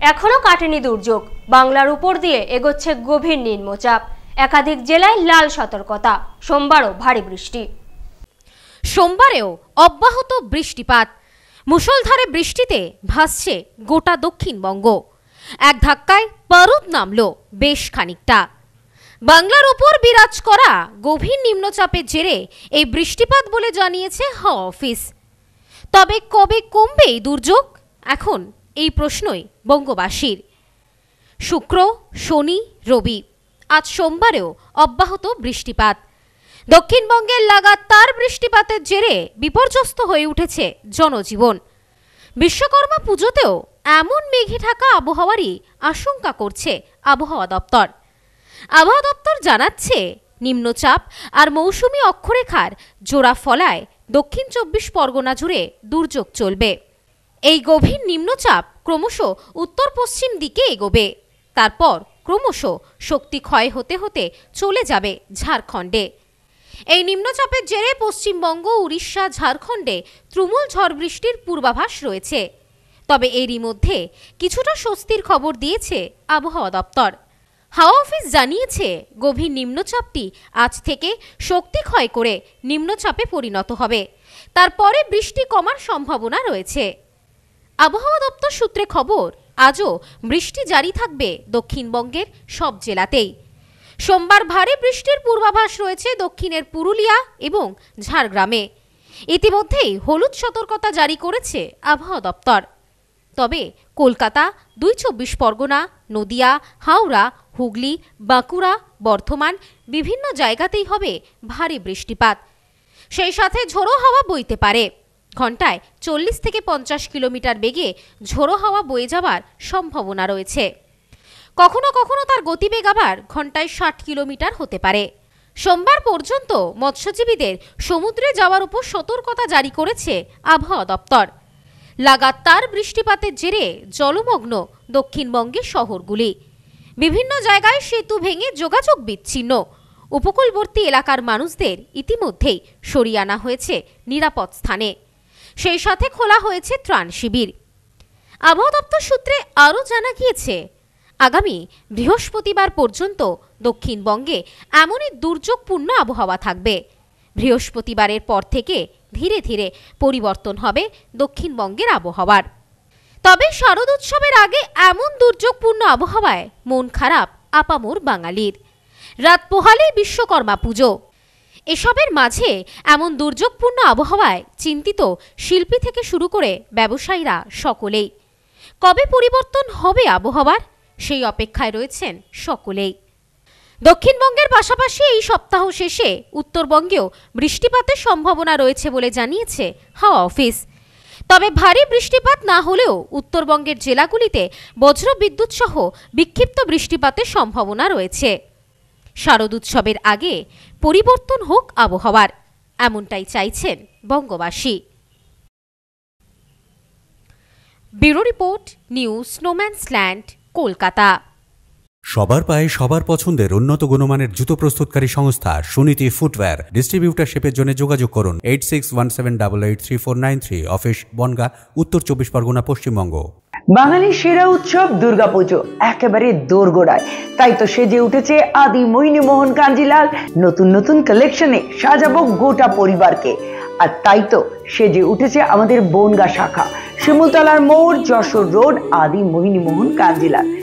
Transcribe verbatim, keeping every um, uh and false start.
এখনো কাটেনি দুর্যোগ। বাংলার উপর দিয়ে এগোচ্ছে গভীর নিম্নচাপ। একাধিক জেলায় লাল সতর্কতা। সোমবারও ভারী বৃষ্টি। সোমবারেও অব্যাহত বৃষ্টিপাত। মুষলধারে বৃষ্টিতে ভাসছে গোটা দক্ষিণবঙ্গ। এক ধাক্কায় বারুদ নামলো বেশ খানিকটা। বাংলার উপর বিরাজ করা গভীর নিম্নচাপের জেরে এই বৃষ্টিপাত বলে জানিয়েছে হাওয়া অফিস। তবে কবে কমবে এই দুর্যোগ, এখন এই প্রশ্নই বঙ্গবাসীর। শুক্র, শনি, রবি, আজ সোমবারেও অব্যাহত বৃষ্টিপাত। দক্ষিণবঙ্গের লাগাতার বৃষ্টিপাতের জেরে বিপর্যস্ত হয়ে উঠেছে জনজীবন। বিশ্বকর্মা পুজোতেও এমন মেঘে ঢাকা আবহাওয়ারই আশঙ্কা করছে আবহাওয়া দপ্তর। আবহাওয়া দপ্তর জানাচ্ছে, নিম্নচাপ আর মৌসুমী অক্ষরেখার জোড়া ফলায় দক্ষিণ চব্বিশ পরগনা জুড়ে দুর্যোগ চলবে। এই গভীর নিম্নচাপ ক্রমশ উত্তর পশ্চিম দিকে এগোবে। তারপর ক্রমশ শক্তি ক্ষয় হতে হতে চলে যাবে ঝাড়খণ্ডে। এই নিম্নচাপের জেরে পশ্চিমবঙ্গ, উড়িষ্যা, ঝাড়খণ্ডে তুমুল ঝড় বৃষ্টির পূর্বাভাস রয়েছে। তবে এরই মধ্যে কিছুটা স্বস্তির খবর দিয়েছে আবহাওয়া দপ্তর। হাওয়া অফিস জানিয়েছে, গভীর নিম্নচাপটি আজ থেকে শক্তি ক্ষয় করে নিম্নচাপে পরিণত হবে। তারপরে বৃষ্টি কমার সম্ভাবনা রয়েছে। আবহাওয়া দপ্তর সূত্রে খবর, আজও বৃষ্টি জারি থাকবে দক্ষিণবঙ্গের সব জেলাতেই। সোমবার ভারী বৃষ্টির পূর্বাভাস রয়েছে দক্ষিণের পুরুলিয়া এবং ঝাড়গ্রামে। ইতিমধ্যেই হলুদ সতর্কতা জারি করেছে আবহাওয়া দপ্তর। তবে কলকাতা, দুই চব্বিশ পরগনা, নদিয়া, হাওড়া, হুগলি, বাঁকুড়া, বর্ধমান বিভিন্ন জায়গাতেই হবে ভারী বৃষ্টিপাত। সেই সাথে ঝোড়ো হাওয়া বইতে পারে। ঘন্টায় চল্লিশ থেকে পঞ্চাশ কিলোমিটার বেগে ঝোড়ো হাওয়া বয়ে যাওয়ার সম্ভাবনা রয়েছে। কখনো কখনো তার গতিবেগ আবার ঘন্টায় ষাট কিলোমিটার হতে পারে। সোমবার পর্যন্ত মৎস্যজীবীদের সমুদ্রে যাওয়ার উপর সতর্কতা জারি করেছে আবহাওয়া দপ্তর। লাগাতার বৃষ্টিপাতের জেরে জলমগ্ন দক্ষিণবঙ্গের শহরগুলি। বিভিন্ন জায়গায় সেতু ভেঙে যোগাযোগ বিচ্ছিন্ন। উপকূলবর্তী এলাকার মানুষদের ইতিমধ্যেই সরিয়ে আনা হয়েছে নিরাপদ স্থানে। সেই সাথে খোলা হয়েছে ত্রাণ শিবির। আবহাওয়া দপ্তর সূত্রে আরও জানা গিয়েছে, আগামী বৃহস্পতিবার পর্যন্ত দক্ষিণবঙ্গে এমনই দুর্যোগপূর্ণ আবহাওয়া থাকবে। বৃহস্পতিবারের পর থেকে ধীরে ধীরে পরিবর্তন হবে দক্ষিণবঙ্গের আবহাওয়ার। তবে শারদ উৎসবের আগে এমন দুর্যোগপূর্ণ আবহাওয়ায় মন খারাপ আপামর বাঙালির। রাত পোহালেই বিশ্বকর্মা পুজো। এসবের মাঝে এমন দুর্যোগপূর্ণ আবহাওয়ায় চিন্তিত শিল্পী থেকে শুরু করে ব্যবসায়ীরা সকলেই। কবে পরিবর্তন হবে আবহাওয়ার, সেই অপেক্ষায় রয়েছেন সকলেই। দক্ষিণবঙ্গের পাশাপাশি এই সপ্তাহ শেষে উত্তরবঙ্গেও বৃষ্টিপাতের সম্ভাবনা রয়েছে বলে জানিয়েছে হাওয়া অফিস। তবে ভারী বৃষ্টিপাত না হলেও উত্তরবঙ্গের জেলাগুলিতে বজ্রবিদ্যুৎ সহ বিক্ষিপ্ত বৃষ্টিপাতের সম্ভাবনা রয়েছে। শারদ উৎসবের আগে পরিবর্তন হোক আবহাওয়ার, এমনটাই চাইছেন বঙ্গবাসী। ব্যুরো রিপোর্ট, নিউজ স্নোম্যান্সল্যান্ড, কলকাতা। সবার পায়ে সবার পছন্দের উন্নত গুণমানের জুতো প্রস্তুতকারী সংস্থা সুনীতি ফুটওয়্যার। ডিস্ট্রিবিউটারশিপের জন্য যোগাযোগ করুন eight six one seven double eight three four nine three. Office Bongaon, উত্তর চব্বিশ পরগনা, পশ্চিমবঙ্গ। বাঙালির সেরা উৎসব দুর্গাপুজো একেবারে দোরগোড়ায়। তাই তো সেজে উঠেছে আদি মোহিনী মোহন কাঞ্জিলাল। নতুন নতুন কালেকশনে সাজাবো গোটা পরিবারকে। আর তাই তো সেজে উঠেছে আমাদের বনগাঁ শাখা, শিমুলতলার মোড়, যশোর রোড, আদি মোহিনী মোহন কাঞ্জিলাল।